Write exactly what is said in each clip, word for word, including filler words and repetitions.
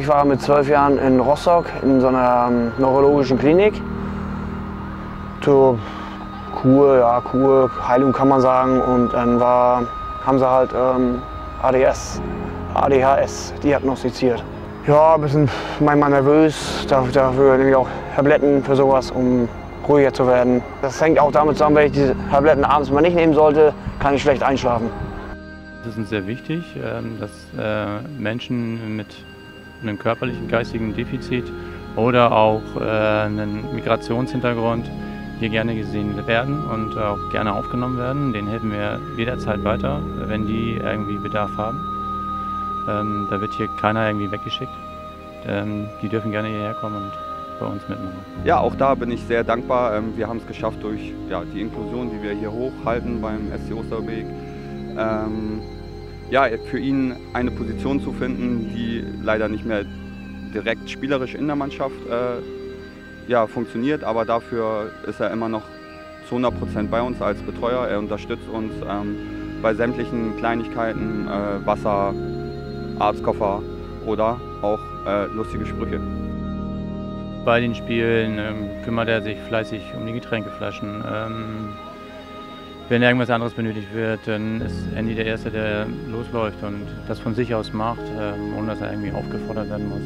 Ich war mit zwölf Jahren in Rostock in so einer ähm, neurologischen Klinik. Zur Kur, ja, Kur, Heilung kann man sagen. Und dann war, haben sie halt ähm, A D S, A D H S diagnostiziert. Ja, ein bisschen manchmal nervös, dafür nehme ich auch Tabletten für sowas, um ruhiger zu werden. Das hängt auch damit zusammen, wenn ich diese Tabletten abends mal nicht nehmen sollte, kann ich schlecht einschlafen. Es ist uns sehr wichtig, dass Menschen mit einem körperlichen, geistigen Defizit oder auch einem Migrationshintergrund hier gerne gesehen werden und auch gerne aufgenommen werden. Denen helfen wir jederzeit weiter, wenn die irgendwie Bedarf haben. Ähm, da wird hier keiner irgendwie weggeschickt. Ähm, die dürfen gerne hierher kommen und bei uns mitmachen. Ja, auch da bin ich sehr dankbar. Ähm, wir haben es geschafft durch ja, die Inklusion, die wir hier hochhalten beim S C Osterbeek. Ähm, ja, für ihn eine Position zu finden, die leider nicht mehr direkt spielerisch in der Mannschaft äh, ja, funktioniert, aber dafür ist er immer noch zu hundert Prozent bei uns als Betreuer. Er unterstützt uns ähm, bei sämtlichen Kleinigkeiten, äh, Wasser, Arztkoffer oder auch äh, lustige Sprüche. Bei den Spielen ähm, kümmert er sich fleißig um die Getränkeflaschen. Ähm, wenn irgendwas anderes benötigt wird, dann ist Andy der Erste, der losläuft und das von sich aus macht, ähm, ohne dass er irgendwie aufgefordert werden muss.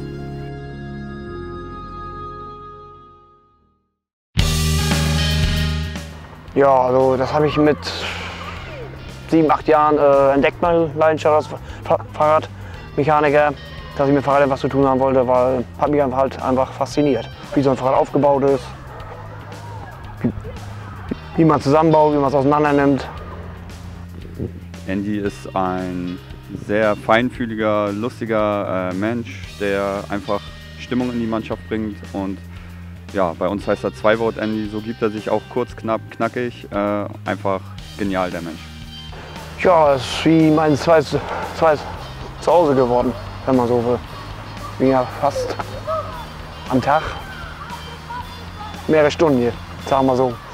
Ja, also das habe ich mit sieben, acht Jahren äh, entdeckt, meine Leidenschaft als Fahrradmechaniker, dass ich mit Fahrrädern was zu tun haben wollte, weil hat mich halt einfach fasziniert, wie so ein Fahrrad aufgebaut ist, wie, wie man zusammenbaut, wie man es auseinander nimmt. Andy ist ein sehr feinfühliger, lustiger äh, Mensch, der einfach Stimmung in die Mannschaft bringt und ja, bei uns heißt er Zwei-Wort Andy, so gibt er sich auch kurz, knapp, knackig, äh, einfach genial der Mensch. Ja, es ist wie mein zweites, zweites Zuhause geworden, wenn man so will. Bin ja fast am Tag mehrere Stunden hier, sagen wir so.